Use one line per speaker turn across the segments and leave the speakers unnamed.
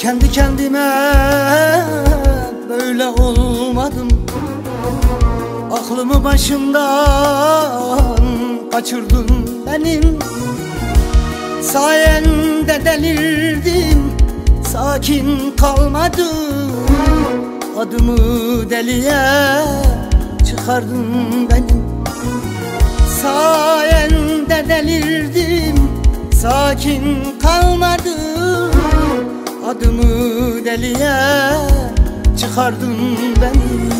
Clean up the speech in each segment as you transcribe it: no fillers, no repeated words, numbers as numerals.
Kendi kendime böyle olmadım. Aklımı başımdan kaçırdın benim. Sayende delirdim, sakin kalmadım. Adımı deliye çıkardın benim. Sayende delirdim, sakin kalmadım. Adımı deliye çıkardın beni.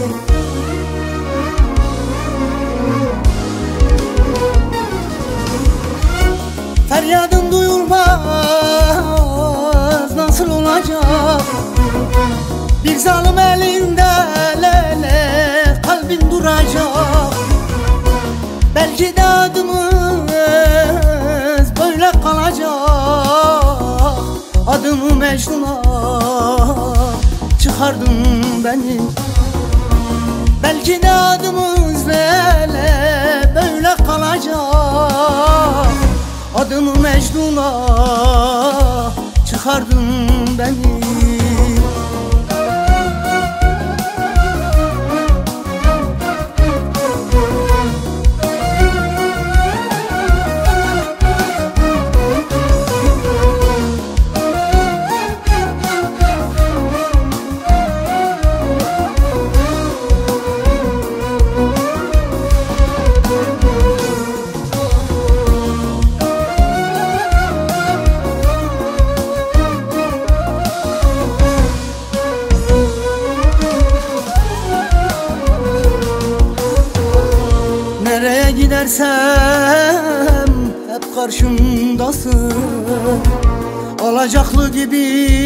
Feryadım duyulmaz, nasıl olacak? Bir zalim elinde lele kalbin duracak. Belki de adımız böyle kalacak. Adımı Mecnun'a çıkardın beni. Belki de adımız lele böyle kalacak. Adımı Mecnun'a çıkardın beni. Nereye gidersem hep karşımdasın. Alacaklı gibi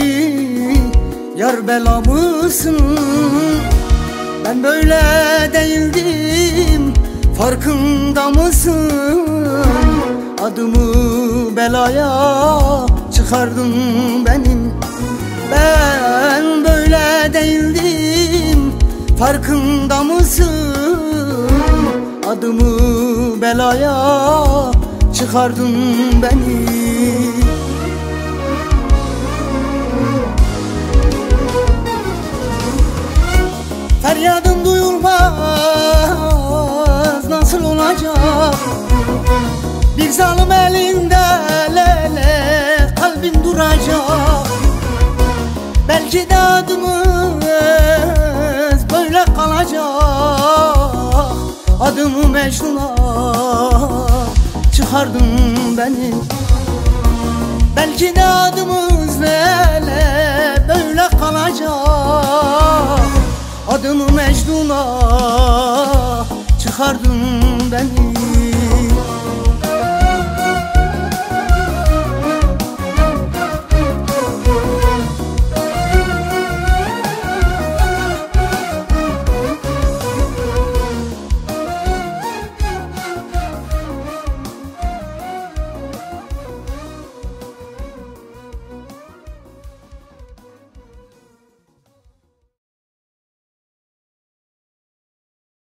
yar belamısın. Ben böyle değildim, farkında mısın? Adımı belaya çıkardın benim. Ben böyle değildim, farkında mısın? Adımı belaya çıkardın beni. Feryadım duyulmaz, nasıl olacak? Bir zalim elinde lele kalbin duracak. Belki de adımız böyle kalacak. Adımı Mecnun'a çıkardın beni. Belki de adımız lele böyle kalacak. Adımı Mecnun'a çıkardın beni.